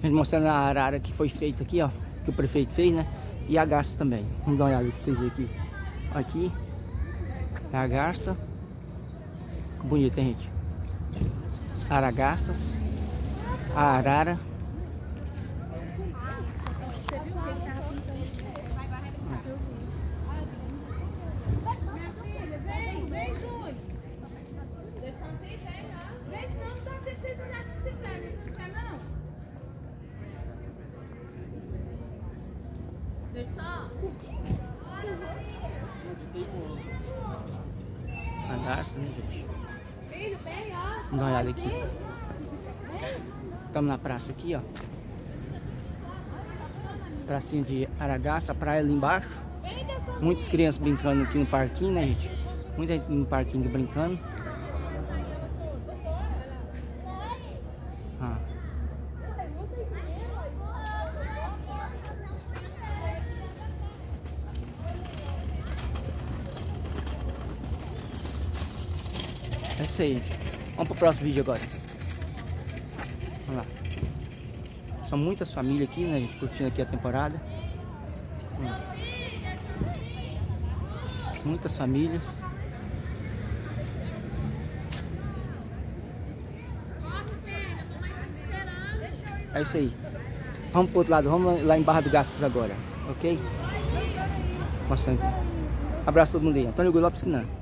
A gente mostrando a arara que foi feita aqui, ó. Que o prefeito fez, né? E a garça também. Vamos dar uma olhada pra vocês verem aqui. Aqui é a garça. Que bonito, hein, gente? Aragaças. A arara. A garça, né, gente? Vamos dar uma olhada aqui. Estamos na praça aqui, ó. Pracinha de Aragaça, praia ali embaixo. Muitas crianças brincando aqui no parquinho, né, gente? Muita gente no parquinho brincando. Ah. É isso aí, gente. Vamos pro próximo vídeo agora. Vamos lá. São muitas famílias aqui, né, gente, curtindo aqui a temporada. Muitas famílias. É isso aí. Vamos pro outro lado, vamos lá em Barra do Garças agora, ok? Mostrando aqui. Abraço a todo mundo aí. Antônio Hugo Lopes Quinan.